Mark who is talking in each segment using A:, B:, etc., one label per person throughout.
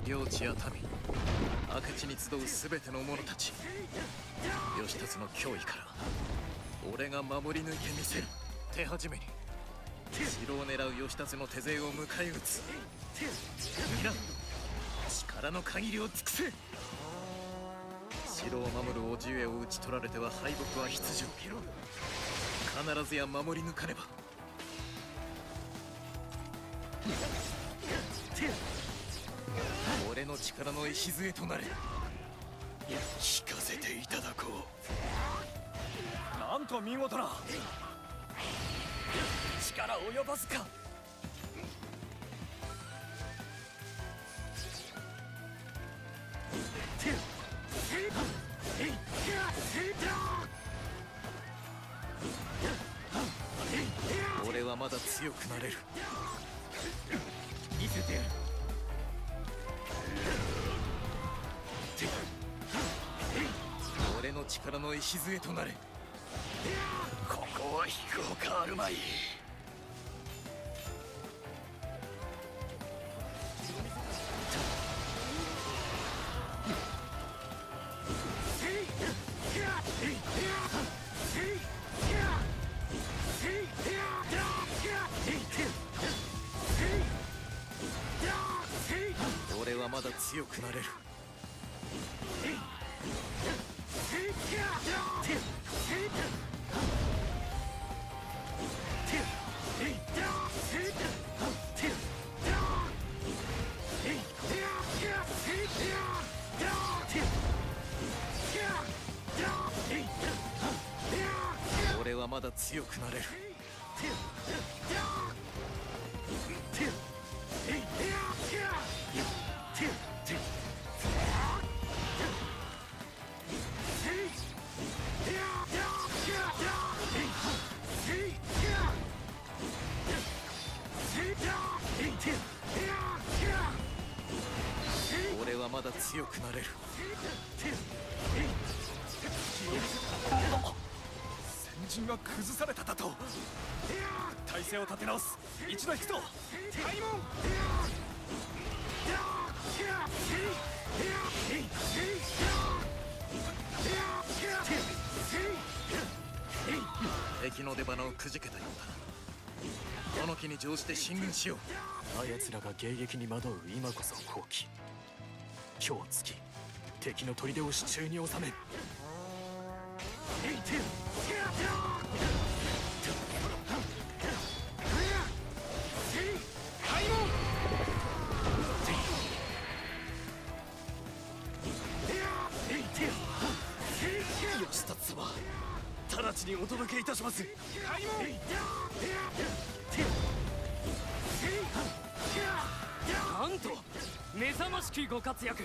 A: 領地や民、明智に集う全ての者たち、義達の脅威から俺が守り抜いてみせる。手始めに城を狙う義達の手勢を迎え撃つ。皆力の限りを尽くせ。城を守る叔父上を討ち取られては敗北は必定。必ずや守り抜かねば。俺の力の礎となれ。聞かせていただこう。
B: なんと見事な力及ばずか。
A: 俺はまだ強くなれる。
B: 見せてやる。
A: 俺の力の礎となれ。ここは引くほかあるまい。俺はまだ強くなれる。俺はまだ強くなれる。俺はまだ強くなれる。
B: 先陣が崩されただと。体勢を立て直す。一度引くぞ開門。
A: 敵の出花をくじけたようだ。この機に乗じて進軍しよう。
C: あやつらが迎撃に惑う今こそ好機。今日つき敵の砦を手中に収める。
B: 義達様、直ちにお届けいたします。開門。
D: なんと目覚ましきご活躍。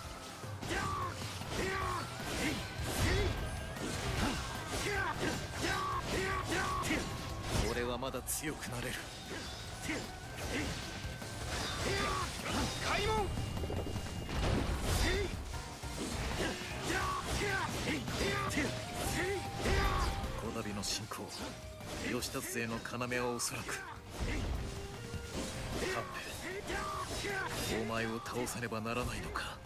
A: 俺はまだ強くなれる。
B: 開門。
A: こたびの侵攻、義達勢の要はおそらく半兵衛、お前を倒さねばならないのか。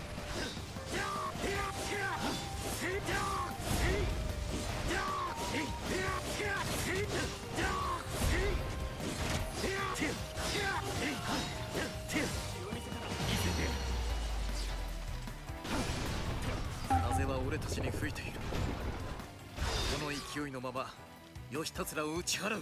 A: 風は俺たちに吹いている。この勢いのまま義達らを打ち払う。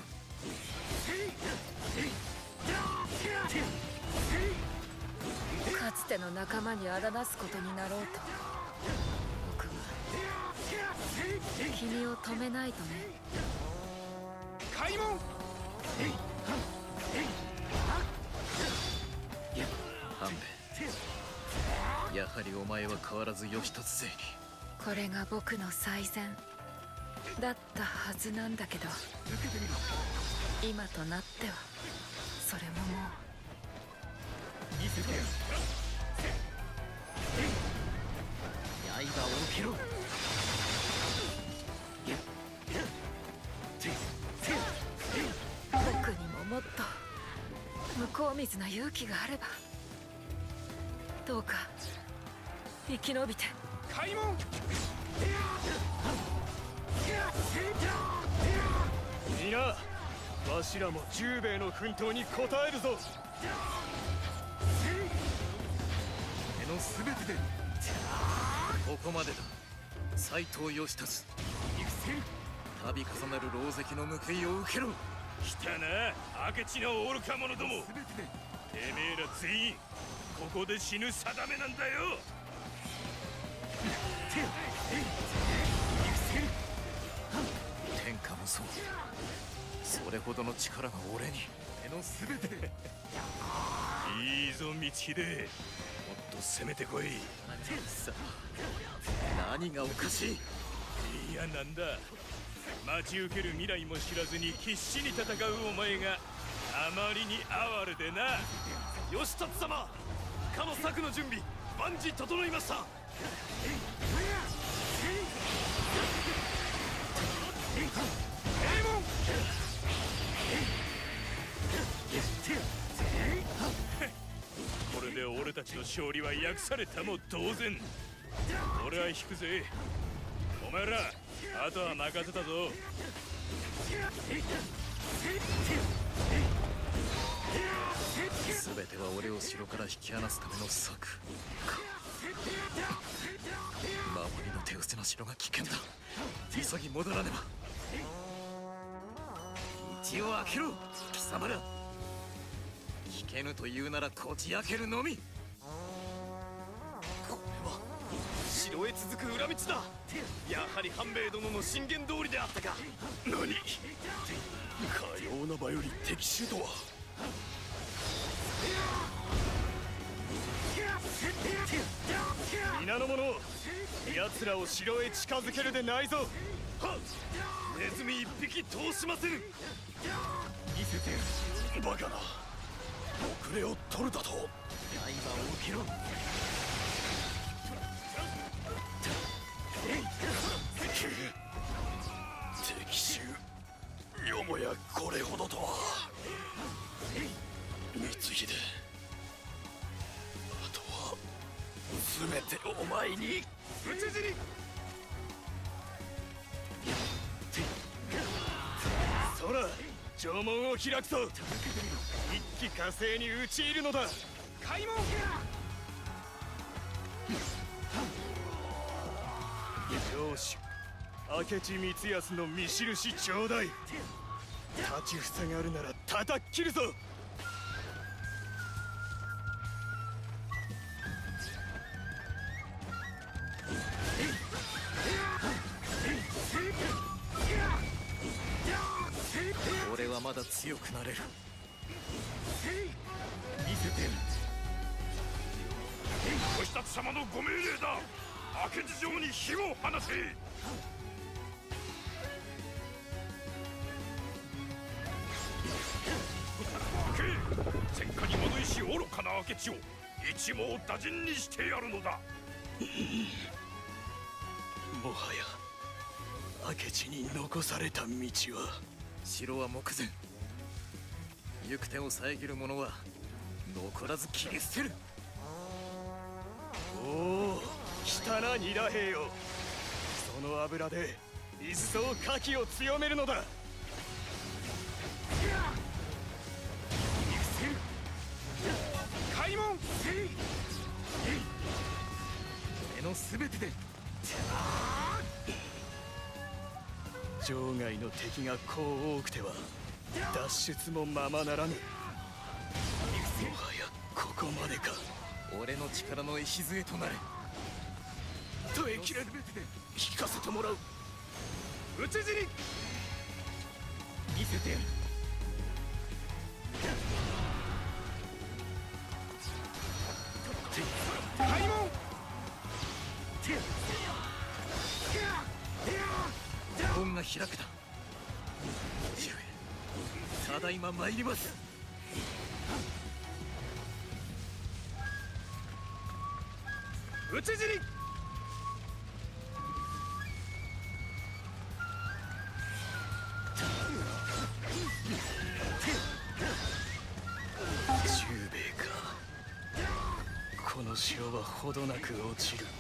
E: かつての仲間にあだなすことになろうと僕は君を止めないとね。
B: 開門。
A: 半兵衛、やはりお前は変わらず義達勢に。
E: これが僕の最善だったはずなんだけど、今となってはそれももう。
B: 見せてやる。
A: 刃を受けろ。
E: 僕にももっと向こう水な勇気があれば。 どうか生き延びて。
B: 開門。皆、わしらも十兵衛の奮闘に応えるぞ。
A: 手の全てで。ここまでだ、斎藤義達。度重なる狼藉の報いを受けろ。
F: 来たな、明智の愚か者ども。てめえら全員ここで死ぬ定めなんだよ。
A: 天下もそう。それほどの力が俺に。手の全てで。
F: いいぞ光秀、もっと攻めてこい。
A: さあ、何がおかしい。
F: いや、なんだ、待ち受ける未来も知らずに必死に戦うお前があまりに哀れでな。
B: 義達様、かの策の準備万事整いました。
F: これで俺たちの勝利は約されたも同然。俺は引くぜ。お前らあとは任せたぞ。
A: 全ては俺を城から引き離すための策か。守りの手薄な城が危険だ。急ぎ戻らねば。道を開けろ貴様ら。聞けぬというならこじ開けるのみ。
B: これは城へ続く裏道だ。やはり半兵衛殿の進言通りであったか。
F: 何、かような場より敵襲とは。
B: 皆の者、奴らを城へ近づけるでないぞ。はっ、ネズミ一匹通しませぬ。見せて
F: バカな、遅れを取るだと。
A: 刃を受けろ。
F: 敵襲、よもやこれほどとは。光秀、あとは全てお前に。
B: 討ち死に。そら、城門を開くぞ。一気火星に討ち入るのだ。開門。城主明智光康の見印ちょうだい。立ちふさがるなら叩っ切るぞ。
A: 俺はまだ強くなれる。
B: 見せて。
F: 義達様のご命令だ。明智城に火を放せ。戦火に惑いし愚かな明智を一網打尽にしてやるのだ。
B: もはや明智に残された道は。
A: 城は目前。行く手を遮る者は残らず切り捨てる。
B: おお、来たなニラ兵よ。その油で一層火気を強めるのだ。開門。
A: 俺の全てで。
B: 城外の敵がこう多くては脱出もままならぬ。もはやここまでか。
A: 俺の力の礎となれ。
B: 耐えきれぬ。引かせてもらう。討ち死に。見せてやる。開門。
A: 門が開けた。父上、ただいま参ります。
B: 討ち死に。十兵衛か。この
C: の城はほどなく落ちる。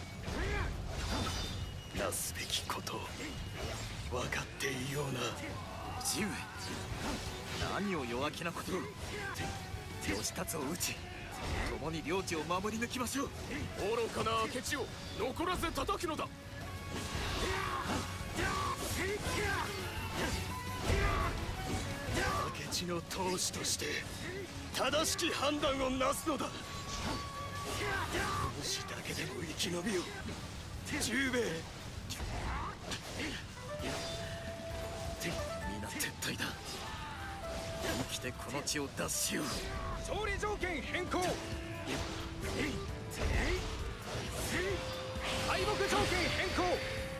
C: なすべきことを分かっていような。
A: 父上、何を弱気なことを。義達を討ち、共に領地を守り抜きましょう。
B: 愚かな明智を残らず叩くのだ。
C: 明智の当主として正しき判断をなすのだ。武士だけでも生き延びよう十兵衛。
A: 皆撤退だ。生きてこの地を脱しよう。
B: 勝利条件変更。敗北条件変更。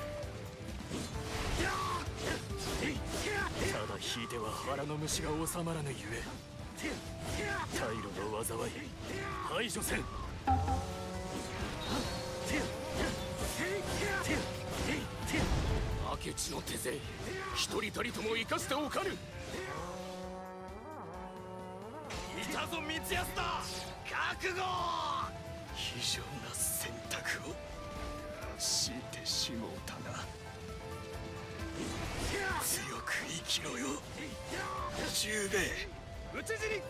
C: ただ引いては腹の虫が収まらぬゆえ、退路の災い排除せん。
B: 明智の手勢一人たりとも生かしておかぬ。いたぞ光安だ、覚悟。
C: 非常な選択を強いてしもうたな。強く生きろよ十兵衛。
B: 討ち死に。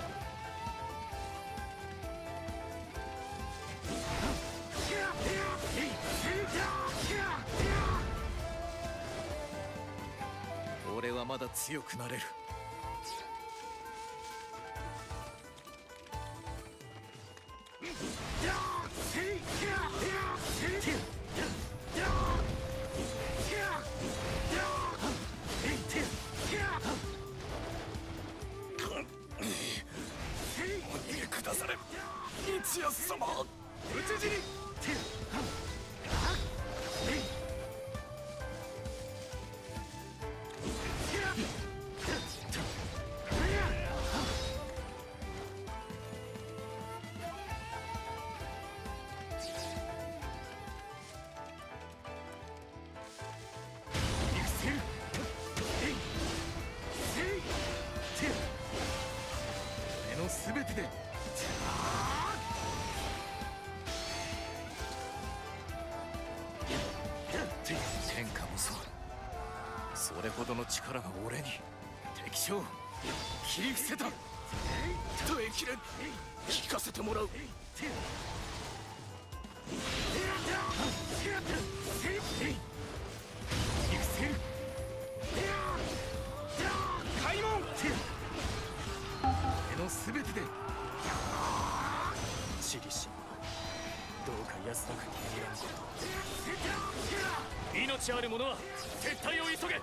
A: 俺はまだ強くなれる。
C: お逃げくだされ光安様。
B: 討ち死に。
A: 俺の全てで。天下もそう。それほどの力が俺に。敵将切り伏せた。
C: 耐えきれん。聞かせてもらう。
B: 開門。
A: 俺の全てで。
C: チリシどうか安田君に睨むこと。
B: 命ある者は撤退を急げ。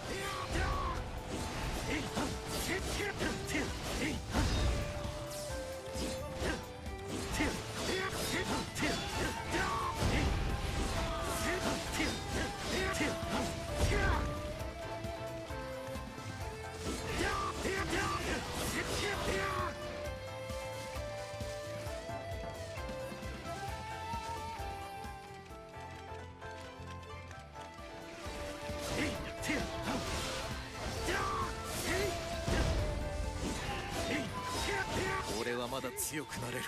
A: 俺はまだ強くなれる。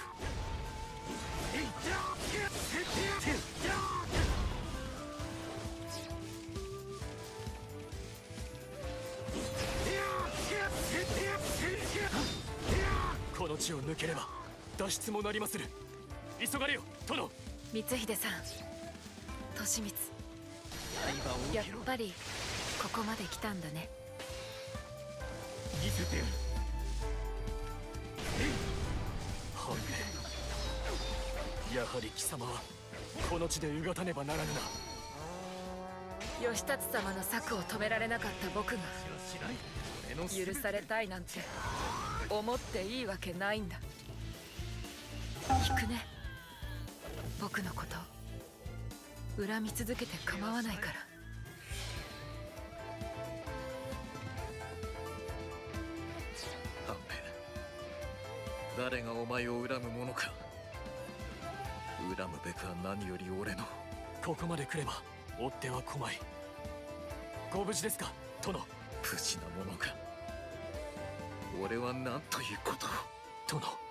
C: この地を抜ければ脱出もなりまする。急がれよ殿。
E: 光秀さん、利光、やっぱりここまで来たんだね。
B: 見せてやる。
C: 半兵衛、やはり貴様はこの地でうがたねばならぬな。
E: 義達様の策を止められなかった僕が許されたいなんて思っていいわけないんだ。聞くね、僕のこと恨み続けて構わないから。
A: 半兵衛、誰がお前を恨む者か。恨むべくは何より俺の。
C: ここまで来れば追っては来まい。ご無事ですか殿。
A: 無事な者か。俺は何ということを。
C: 殿。